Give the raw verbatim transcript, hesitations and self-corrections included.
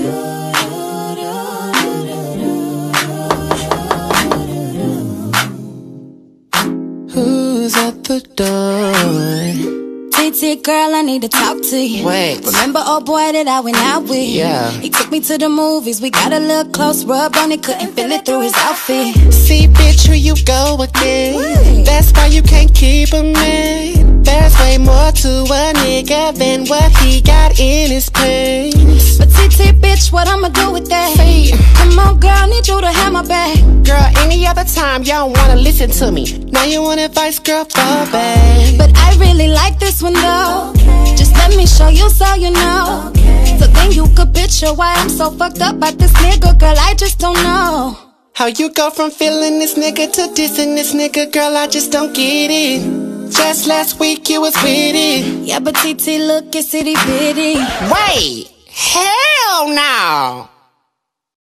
Who's at the door? T T, girl, I need to talk to you. Wait. Remember old boy that I went out with? Yeah. He took me to the movies, we got a little close, rubbed on it, couldn't feel it through his outfit. See, bitch, here you go again. What? That's why you can't keep a man. There's way more to a nigga than what he got in his pants. But T T, bitch, what I'ma do with that? Hey. Come on, girl, need you to have my back. Girl, any other time, y'all don't wanna listen to me. Now you want advice, girl, fall back. But I really like this one though. Okay. Just let me show you so you know. Okay. So then you could picture why I'm so fucked up about this nigga, girl, I just don't know. How you go from feeling this nigga to dissing this nigga, girl, I just don't get it. Just last week you was with it. Yeah, but T T, look, it's itty bitty. Wait, hell no.